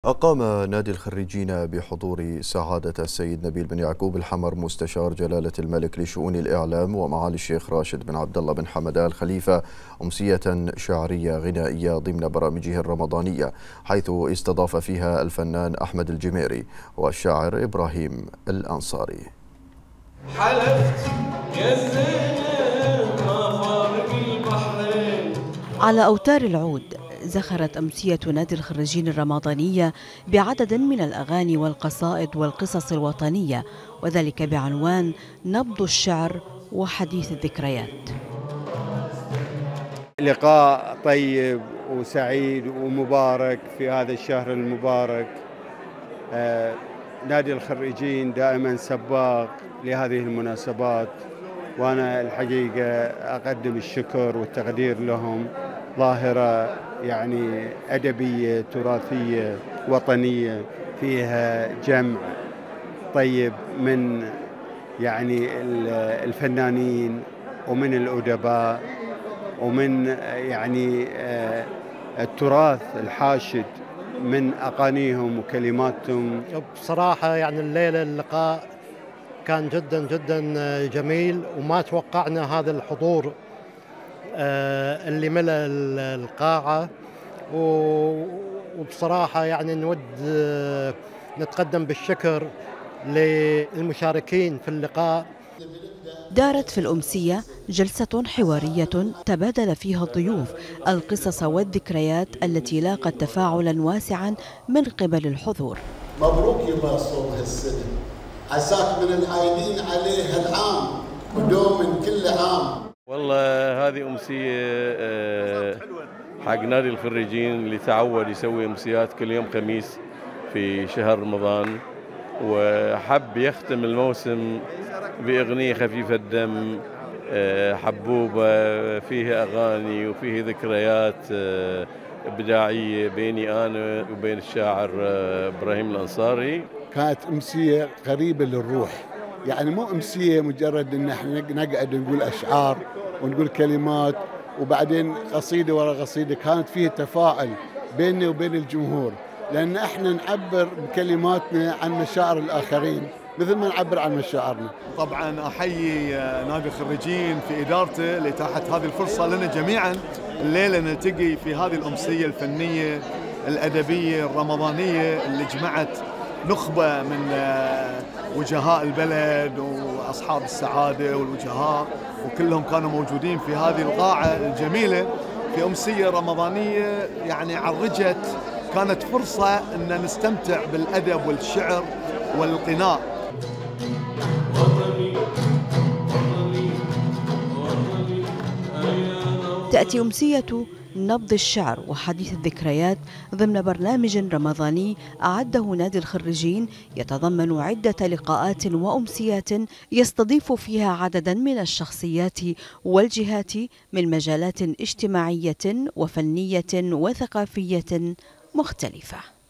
أقام نادي الخريجين بحضور سعادة السيد نبيل بن يعقوب الحمر مستشار جلالة الملك لشؤون الإعلام ومعالي الشيخ راشد بن عبد الله بن حمد آل خليفة أمسية شعرية غنائية ضمن برامجه الرمضانية، حيث استضاف فيها الفنان أحمد الجميري والشاعر إبراهيم الأنصاري. حلفت يا الزينب ما فارق البحرين. على أوتار العود زخرت أمسية نادي الخريجين الرمضانية بعدد من الأغاني والقصائد والقصص الوطنية، وذلك بعنوان نبض الشعر وحديث الذكريات. لقاء طيب وسعيد ومبارك في هذا الشهر المبارك. نادي الخريجين دائما سباق لهذه المناسبات، وأنا الحقيقة أقدم الشكر والتقدير لهم. ظاهرة يعني أدبية تراثية وطنية فيها جمع طيب من يعني الفنانين ومن الأدباء ومن يعني التراث الحاشد من أغانيهم وكلماتهم. بصراحة يعني الليلة اللقاء كان جدا جدا جميل، وما توقعنا هذا الحضور اللي ملأ القاعة، وبصراحة يعني نود نتقدم بالشكر للمشاركين في اللقاء. دارت في الأمسية جلسة حوارية تبادل فيها الضيوف القصص والذكريات التي لاقت تفاعلا واسعا من قبل الحضور. مبروك يبا صوب هالسنة، عساك من العايدين عليه العام ودوم كل عام. والله هذه أمسية حق نادي الخريجين اللي تعود يسوي أمسيات كل يوم خميس في شهر رمضان، وحب يختم الموسم بأغنية خفيفة الدم حبوبة فيها أغاني وفيه ذكريات إبداعية بيني أنا وبين الشاعر إبراهيم الأنصاري. كانت أمسية قريبة للروح، يعني مو أمسية مجرد إن احنا نقعد نقول أشعار ونقول كلمات وبعدين قصيدة ورا قصيدة. كانت فيه تفاعل بيننا وبين الجمهور، لأن احنا نعبر بكلماتنا عن مشاعر الآخرين مثل ما نعبر عن مشاعرنا. طبعا أحيي نادي الخريجين في إدارته لإتاحة هذه الفرصة لنا جميعا الليلة نلتقي في هذه الأمسية الفنية الأدبية الرمضانية اللي جمعت نخبة من وجهاء البلد وأصحاب السعادة والوجهاء، وكلهم كانوا موجودين في هذه القاعة الجميلة في أمسية رمضانية يعني عرجت. كانت فرصة أن نستمتع بالأدب والشعر والغناء. تأتي أمسية نبض الشعر وحديث الذكريات ضمن برنامج رمضاني أعده نادي الخريجين يتضمن عدة لقاءات وأمسيات يستضيف فيها عددا من الشخصيات والجهات من مجالات اجتماعية وفنية وثقافية مختلفة.